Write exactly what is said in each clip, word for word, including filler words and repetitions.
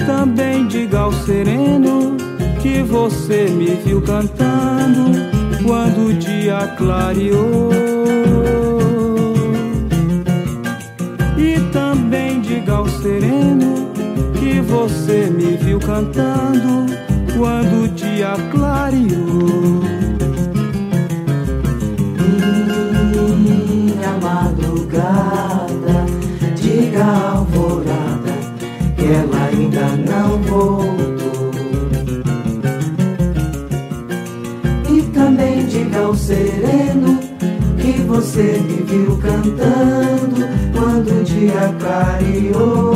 também diga ao sereno que você me viu cantando quando o dia clareou. E também diga ao sereno que você me viu cantando quando o dia clareou. Minha madrugada, diga à alvorada que ela ainda não voltou. E também diga ao sereno que você me viu cantando quando o dia clareou.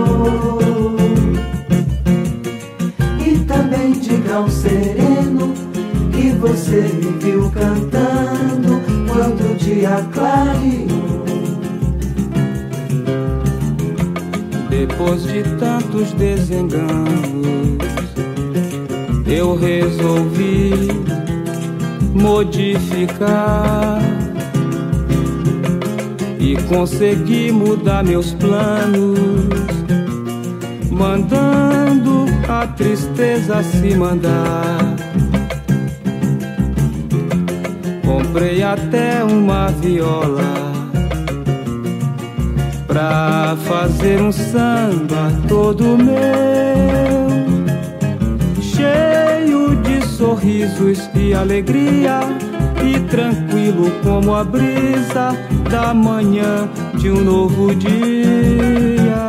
E também diga ao sereno que você me viu cantando quando o dia clareou. Depois de tantos desenganos, eu resolvi modificar e consegui mudar meus planos, mandando a tristeza se mandar. Comprei até uma viola pra fazer um samba todo meu, cheio de sorrisos e alegria, e tranquilo como a brisa da manhã de um novo dia.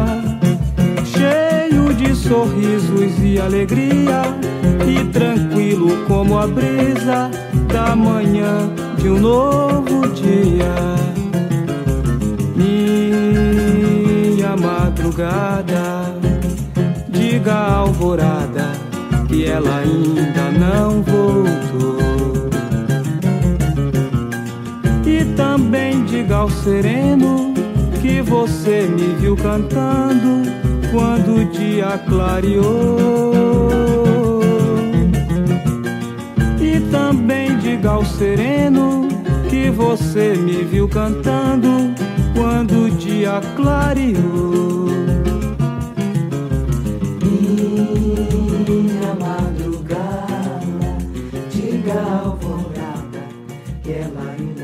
Cheio de sorrisos e alegria, e tranquilo como a brisa da manhã de um novo dia. Minha madrugada, diga à alvorada que ela ainda não voltou. E também diga ao sereno que você me viu cantando quando o dia clareou. E também diga ao sereno que você me viu cantando quando o dia clareou. Minha madrugada, diga à alvorada que ela ainda